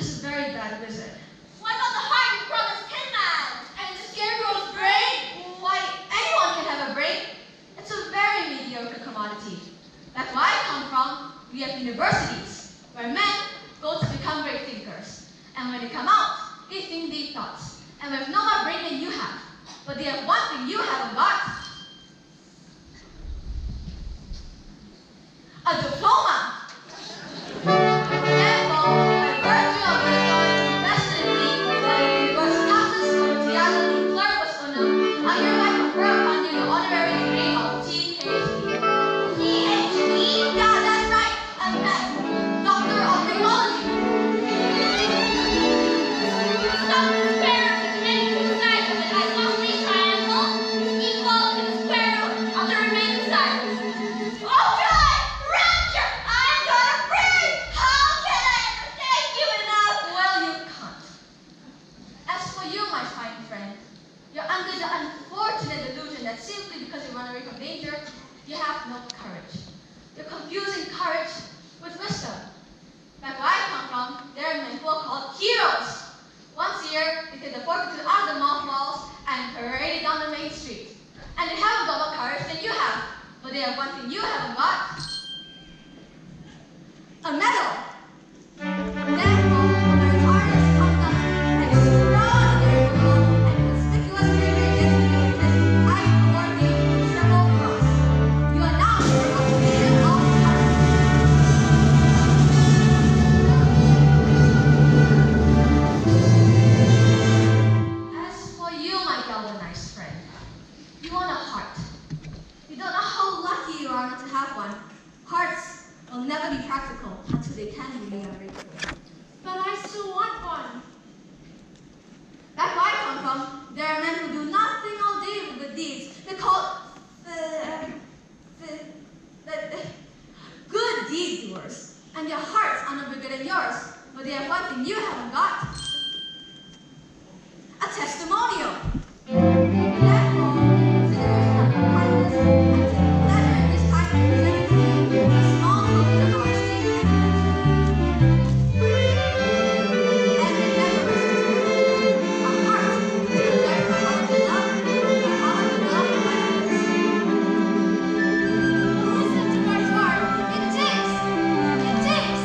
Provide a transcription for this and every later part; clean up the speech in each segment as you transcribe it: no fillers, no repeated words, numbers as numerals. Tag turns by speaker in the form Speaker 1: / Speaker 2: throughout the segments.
Speaker 1: This is very bad, wizard.
Speaker 2: What about the heart you promised Tin Man? And the scarecrow's brain?
Speaker 1: Why, anyone can have a brain. It's a very mediocre commodity. That's where I come from. We have universities, where men go to become great thinkers. And when they come out, they think deep thoughts. And we have no more brain than you have. But they have one thing you haven't got. A diploma. Therefore, by virtue of the authority vested in me by the Universitatis Comitialis in Pluribus Unum, I hereby confer upon you the honorary degree of Ph.D.
Speaker 2: PhD?
Speaker 1: Yeah, that's right. I'm Doctor of Technology.
Speaker 2: Stop the square root of the remaining two sides of an isosceles triangle is equal to the square root of the remaining sides. Oh God! Rapture! I'm gonna break! How can I ever thank you enough?
Speaker 1: Well, you can't. As for you, my fine friend, you're under the unfortunate delusion that simply because you run away from danger, you have no courage. You're confusing courage with wisdom. Like where I come from, there are men who are called heroes. Once a year, they take the fortitude out of the mothballs and parade it down the main street. And they haven't got more courage than you have. But they have one thing you haven't got. A medal. Therefore, when the retarded's conduct and extraordinary goodwill and conspicuous bravery against the militant, I award thee the Triple Cross. You are now a Legion of Courage. As for you, my galvanized friend, you want a heart. You don't know how lucky you are not to have one. Hearts will never be practical until they can be realized.
Speaker 2: But I still want one.
Speaker 1: Back where I come from, there are men who do nothing all day with good deeds. They're called good deed doers. And their hearts are no bigger than yours, but they have one thing you haven't got. A testimonial. Therefore, consideration of your kindness, I take pleasure in this time presenting to you a small token of our esteem and affection. And remember, a heart is judged by how much you love, by how much you love by others.
Speaker 2: Listen to my heart. It ticks. It ticks.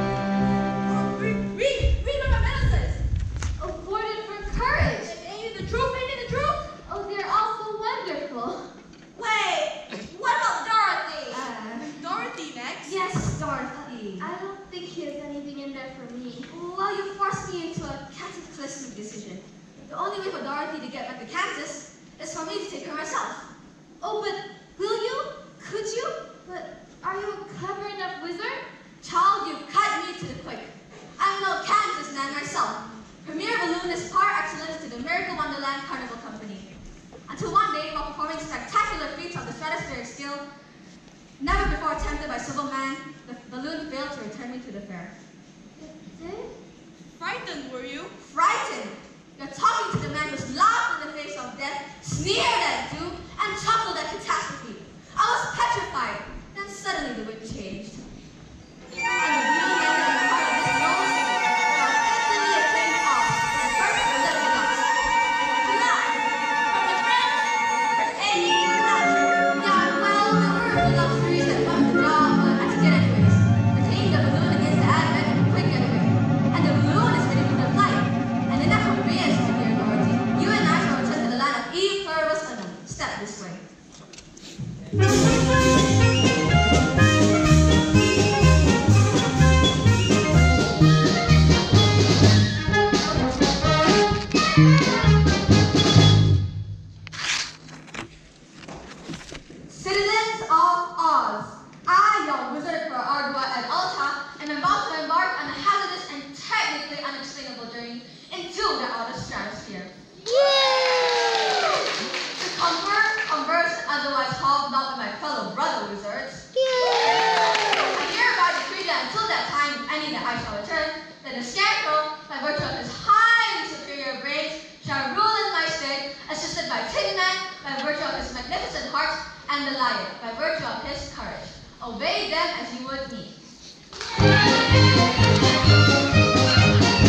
Speaker 1: Read what my medal says.
Speaker 2: Awarded for courage. Ain't it the truth? Ain't it the truth? Oh, they're all so wonderful.
Speaker 1: Wait, what about Dorothy?
Speaker 3: Dorothy next.
Speaker 1: Yes, Dorothy.
Speaker 2: I don't think he has anything in there for me.
Speaker 1: Well, you forced me into a cataclysmic decision. The only way for Dorothy to get back to Kansas is for me to take her myself.
Speaker 2: Oh, but will you? Could you? But are you a clever enough wizard?
Speaker 1: Child, you cut me to the quick. I'm no Kansas man myself. Premier balloonist par excellence to the Miracle Wonderland Carnival Company. Until one day, while performing spectacular feats of the stratospheric skill, never before attempted by civil man, the balloon failed to return me to the fair.
Speaker 2: It did?
Speaker 3: Frightened, were you?
Speaker 1: Frightened! You're talking to the man who's laughed in the face of death, sneered at doom, and chuckled at catastrophe. I was petrified. Then suddenly the wind changed. And the balloon landed in the heart of this lone city, where I was instantly acclaimed off with the perfect little nuts. Nuts! From the friend? Any nuts! Yeah, well, there were the luxuries that went with the job, but I took it anyways. Retaining the balloon against the advent of a quick getaway. And the balloon is ready for the flight. And in that conveyance, my dear Dorothy, you and I shall return to the land of E. Pluribus Unum. Step this way. Citizens of Oz, I, your wizard for Ardua and Alta, am about to embark on a hazardous and technically unexplainable journey into the outer stratosphere. To converse, and otherwise hobnob with my fellow brother wizards. I hereby decree that until that time, any that I shall return, that the Scarecrow, by virtue of his highly superior brains, shall rule in my stead, assisted by Tin Man, by virtue of his magnificent heart, and the Lion, by virtue of his courage. Obey them as you would me.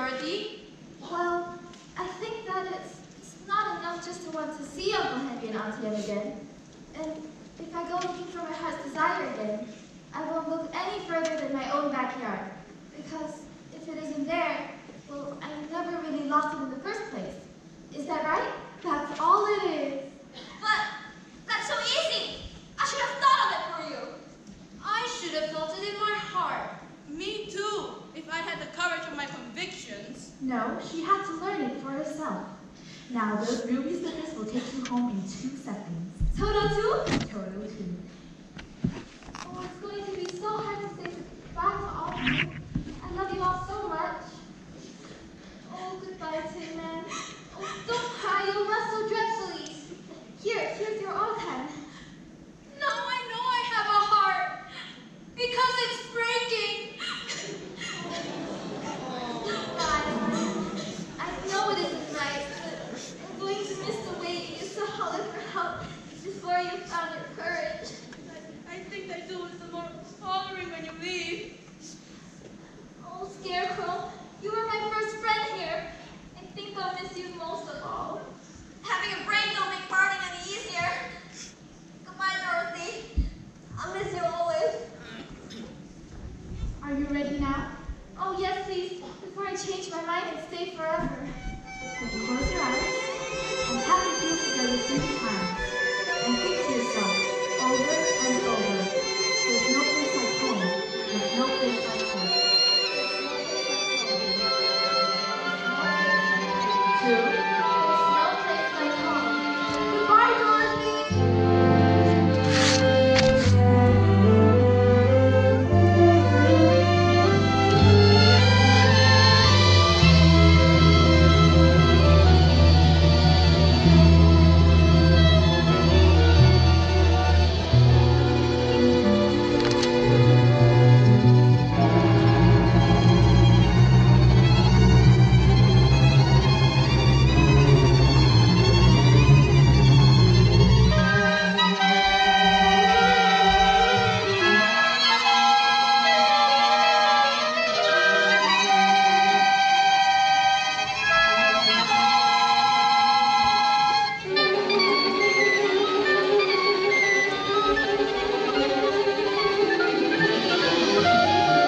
Speaker 1: Dorothy?
Speaker 4: Well, I think that it's not enough just to want to see Uncle Henry and Auntie Anne again. And if I go looking for my heart's desire again, I won't look any further than my own backyard. Because if it isn't there, well, I never really lost it in the first place. Is that right? That's all it is.
Speaker 1: But that's so easy. I should have thought of it for you. I should have felt it in my heart.
Speaker 3: Me too, if I had the courage of my convictions.
Speaker 5: No, she had to learn it for herself. Now, those ruby slippers will take you home in 2 seconds.
Speaker 4: Toto,